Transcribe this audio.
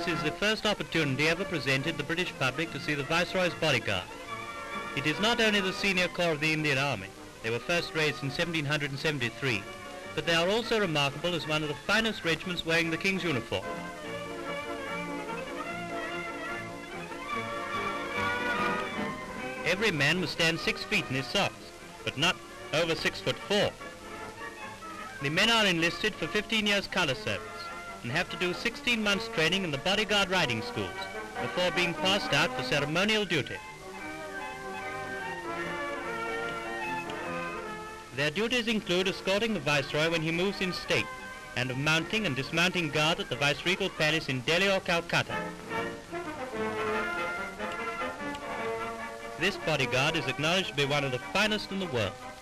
This is the first opportunity ever presented the British public to see the Viceroy's bodyguard. It is not only the senior corps of the Indian Army. They were first raised in 1773, but they are also remarkable as one of the finest regiments wearing the King's uniform. Every man must stand 6 feet in his socks, but not over 6'4". The men are enlisted for 15 years colour service and have to do 16 months training in the bodyguard riding schools before being passed out for ceremonial duty. Their duties include escorting the Viceroy when he moves in state and of mounting and dismounting guard at the Viceregal Palace in Delhi or Calcutta. This bodyguard is acknowledged to be one of the finest in the world.